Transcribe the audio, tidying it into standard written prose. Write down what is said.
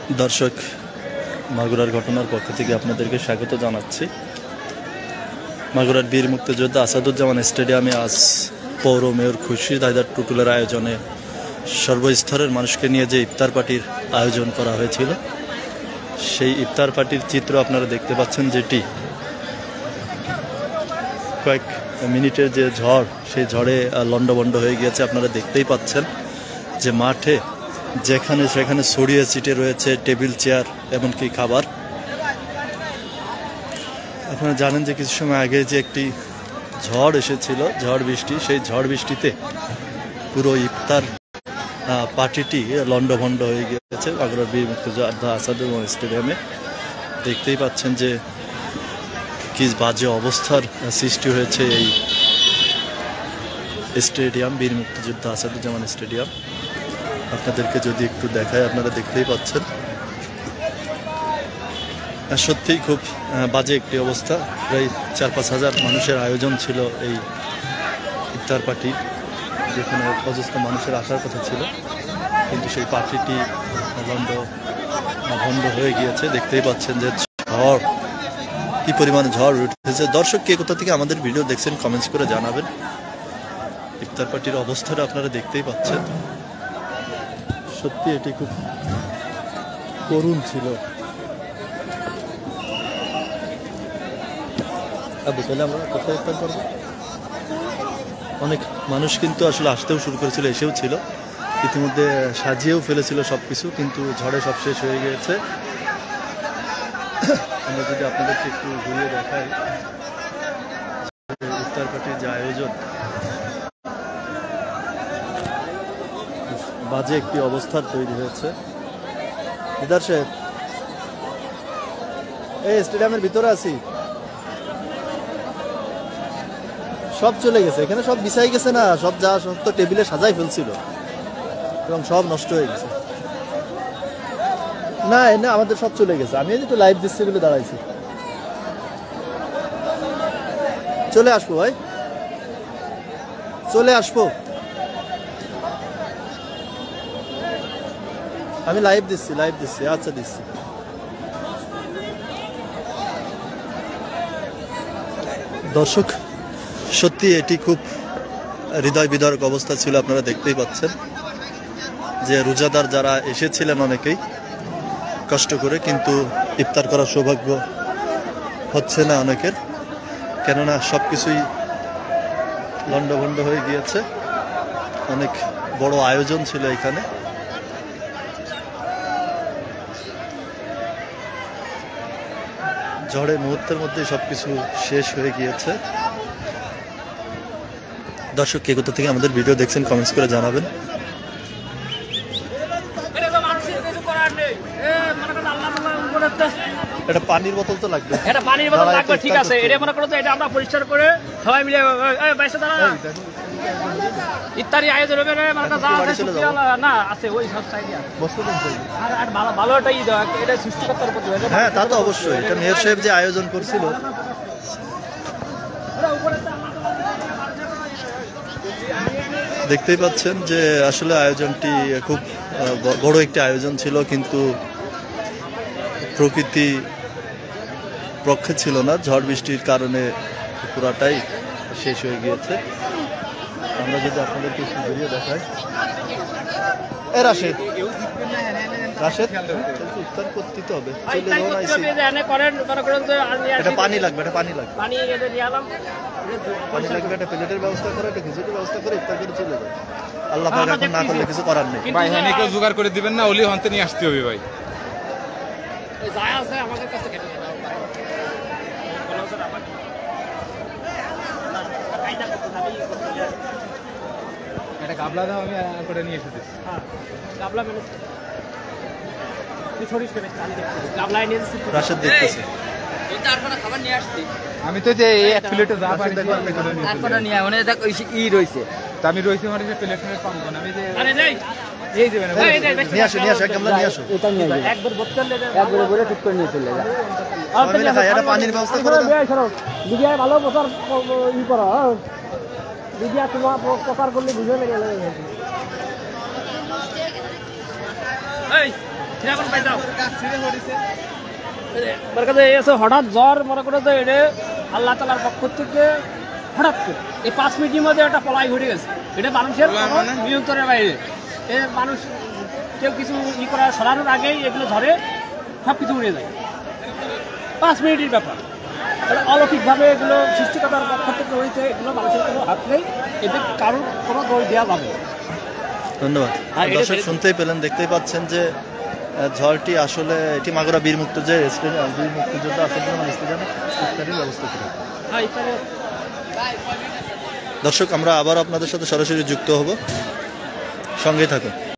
দর্শক, মাগুরার ঘটনার পক্ষ থেকে আপনাদেরকে স্বাগত জানাচ্ছি। মাগুরার বীর মুক্তিযোদ্ধা আসাদুজ্জামান স্টেডিয়ামে আজ পৌর মেয়র খুরশিদ হায়দার টুটুলের আয়োজনে সর্বস্তরের মানুষকে নিয়ে যে ইফতার পার্টির আয়োজন করা হয়েছিল, সেই ইফতার পার্টির চিত্র আপনারা দেখতে পাচ্ছেন, যেটি কয়েক মিনিটের যে ঝড়, সেই ঝড়ে লণ্ডভণ্ড হয়ে গিয়েছে। আপনারা দেখতেই পাচ্ছেন যে মাঠে যেখানে সেখানে ছড়িয়ে ছিটে রয়েছে টেবিল, চেয়ার, এমনকি খাবার। আপনারা জানেন যে কিছু সময় আগে যে একটি ঝড় এসেছিল, ঝড় বৃষ্টি, সেই ঝড় বৃষ্টিতে পুরো ইফতার পার্টিটি লণ্ডভণ্ড হয়ে গিয়েছে মাগুরার বীর মুক্তিযোদ্ধা আসাদুজ্জামান স্টেডিয়ামে। দেখতেই পাচ্ছেন যে কি বাজে অবস্থার সৃষ্টি হয়েছে এই স্টেডিয়াম, বীর মুক্তিযোদ্ধা আসাদুজ্জামান স্টেডিয়াম। আপনাদেরকে যদি একটু দেখায়, আপনারা দেখতেই পাচ্ছেন সত্যিই খুব বাজে একটি অবস্থা। প্রায় ৪-৫ হাজার মানুষের আয়োজন ছিল এই ইফতার পার্টি, যেখানে অজস্র মানুষের আসার কথা ছিল, কিন্তু সেই পার্টিটি ভণ্ড হয়ে গিয়েছে। দেখতেই পাচ্ছেন যে ঝড়, কি পরিমাণে ঝড় উঠেছে। দর্শক, কে কোথা থেকে আমাদের ভিডিও দেখছেন কমেন্টস করে জানাবেন। ইফতার পার্টির অবস্থাটা আপনারা দেখতেই পাচ্ছেন, সত্যি এটি খুব করুণ ছিল। তাহলে আমরা কোথায় ইফতার করবো? অনেক মানুষ কিন্তু আসলে আসতেও শুরু করেছিল, এসেও ছিল, ইতিমধ্যে সাজিয়েও ফেলেছিল সবকিছু, কিন্তু ঝড়ে সব শেষ হয়ে গিয়েছে। আমরা যদি আপনাদেরকে একটু ঘুরিয়ে দেখাই ইফতার পার্টির যে আয়োজন, বাজে একটি অবস্থার তৈরি হয়েছে। দিদার সাহেব, এই স্টেডিয়ামের ভিতরে আছি, সব চলে গেছে, এখানে সব বিছাই গেছে না, সব যা সব তো টেবিলে সাজাই ফেলছিল এবং সব নষ্ট হয়ে গেছে। না এনে আমাদের সব চলে গেছে, আমি একটু লাইভ দিচ্ছি বলে দাঁড়াইছি। চলে আসবো ভাই, চলে আসবো, আমি লাইভ দিচ্ছি, আচ্ছা দিচ্ছি। দর্শক, সত্যি এটি খুব হৃদয় বিদারক অবস্থা ছিল। আপনারা দেখতেই পাচ্ছেন যে রোজাদার যারা এসেছিলেন অনেকেই কষ্ট করে, কিন্তু ইফতার করার সৌভাগ্য হচ্ছে না অনেকের, কেননা সব কিছুই লণ্ডভণ্ড হয়ে গিয়েছে। অনেক বড় আয়োজন ছিল এখানে। ঝড়ে মুহূর্তের মধ্যে সবকিছু শেষ হয়ে গিয়েছে। দর্শক, কে কোথা থেকে আমাদের ভিডিও দেখছেন কমেন্টস করে জানাবেন। এটা পানির বোতল তো লাগবে, এটা পানির বোতল লাগবে, ঠিক আছে। এটা মনে করো যে এটা আমরা পরিষ্কার করে সবাই মিলে ইত্যাদি আয়োজন হবে না, আছে ওই সব সাইডে আর ভালো একটা এটা সৃষ্টিকর্তার প্রতি। হ্যাঁ, তা তো অবশ্যই, এটা মেয়র সাহেব যে আয়োজন করছিল। দেখতেই পাচ্ছেন যে আসলে আয়োজনটি খুব বড় একটি আয়োজন ছিল, কিন্তু প্রকৃতি পক্ষে ছিল না। ঝড় বৃষ্টির কারণে পুরাটাই শেষ হয়ে গিয়েছে। আমরা যদি আপনাদেরকে একটু ঘুরিয়ে দেখাই, রাশেদ উত্তর করতে হবে। এটা পানি লাগবে, পানি লাগবে, একটা প্লেটের ব্যবস্থা করে, একটা খিচুড়ির ব্যবস্থা করে ইফতার করে চলে যায়। আল্লাহ পাক এখন না করলে কিছু করার নেই ভাই। হ্যাঁ, কেউ জোগাড় করে দিবেন না, ওলি হন্তে নিয়ে আসতে হবে ভাই। একটা গাবলা দাও, আমি করে নিয়ে এসে দিচ্ছি। রাশেদ দেখতেছে, আমি তো যে এক প্লেটে যা পারি ই রয়েছে, তা আমি রয়েছে মানে প্লেট পাবো না। আমি যে নিয়ে আসো, একবার বলে ঠিক করে নিয়ে চলে যায়। পানির ব্যবস্থা করে ভালো প্রচার ই করা, মিডিয়া তোমার প্রচার করলে বুঝে লেগে এখন পাই যাও আমার কাছে এসে হঠাৎ জ্বর মনে করে যে এটা আল্লাহ তালার পক্ষ থেকে হঠাৎ করে এই 5 মিনিটের মধ্যে একটা পলাই ঘটে গেছে। এটা মানুষের নিয়ন্ত্রণের বাইরে। এ মানুষ কেউ কিছু করা সরানোর আগেই এগুলো ধরে সব কিছু উড়ে যায়। 5 মিনিটের ব্যাপার। অলৌকিকভাবে এগুলো সৃষ্টিকর্তার পক্ষ থেকে হয়েছে, এগুলো মানুষের কোনো হাত নেই, এদের কারোর কোনো দোষ দেওয়া যাবে না। ধন্যবাদ। দর্শক শুনতেই পেলেন, দেখতেই পাচ্ছেন যে ঝড়টি আসলে এটি মাগুরা বীর মুক্তিযোদ্ধা স্টেডিয়াম, বীর মুক্তিযোদ্ধা আসাদুজ্জামান স্টেডিয়ামে ইফতারির ব্যবস্থা করে। দর্শক আমরা আবার আপনাদের সাথে সরাসরি যুক্ত হব, সঙ্গেই থাকুন।